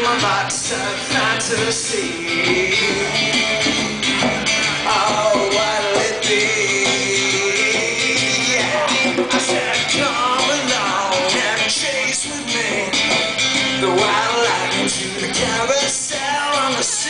my box of fantasy. Oh, what'll it be? Yeah. I said, come along and chase with me the wild life into the carousel on the